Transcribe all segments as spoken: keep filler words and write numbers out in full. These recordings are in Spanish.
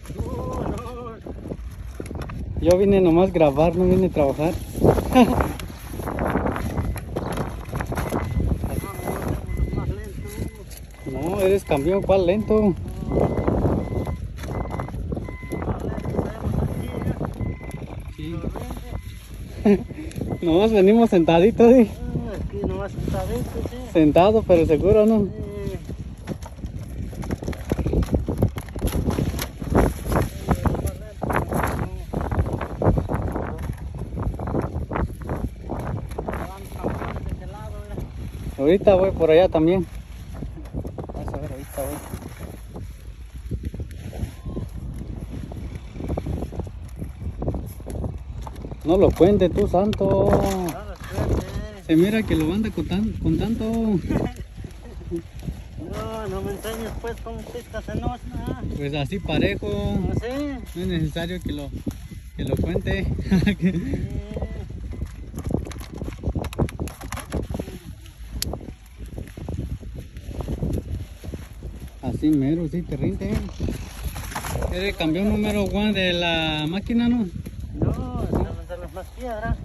Yo vine nomás a grabar, no vine a trabajar. No, eres camión, ¿cuál lento? Sí. Nomás venimos sentaditos, ¿sí? Aquí nomás sentaditos, sí. Sentado, pero seguro, ¿no? Sí. Ahorita voy por allá también. Vamos a ver, ahorita voy. No lo cuente tú, santo. Se mira que lo anda con, tan, con tanto. No, no me enseñes pues cómo pistas en osna. Pues así parejo. ¿Ah, sí? No es necesario que lo, que lo cuente. Sí. Así mero, sí te rinde. Eres campeón número uno de la máquina, ¿no? No, estamos de las más piedras.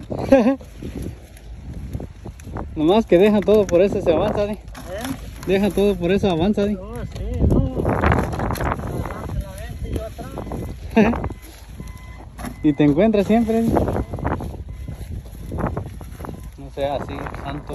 Nomás que deja todo por eso se avanza, ¿sí? ¿Eh? Deja todo por eso avanza, ¿sí? No, sí, no. Adelante la venta y yo atrás. Y te encuentras siempre. No sea así, santo.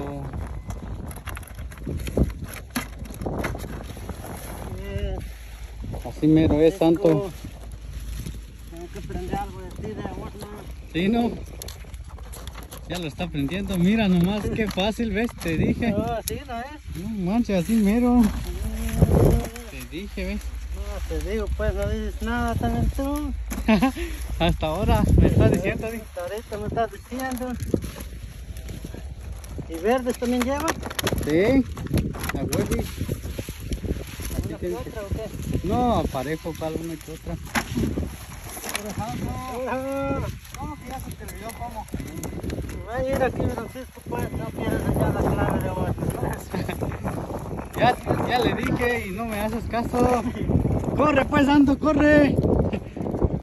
Eh, Así mero es, santo. Tengo que aprender algo de ti, de vos, ¿no? Sí, ¿no? Ya lo está aprendiendo. Mira nomás, qué fácil, ¿ves? Te dije. No, así no es. No manches, así mero. Mm. Te dije, ¿ves? No, te digo, pues no dices nada también tú. Hasta ahora me estás diciendo, ¿sí? Hasta ahorita me estás diciendo. ¿Y verdes también llevan? Sí, a huevo. ¿Una que otra o qué? No, parejo para una que otra. ¿Cómo que ya se te olvidó cómo? Va a ir aquí, Francisco, pues no quieres hallar la clave de vos. Ya, ya le dije y no me haces caso. Corre pues, santo, corre.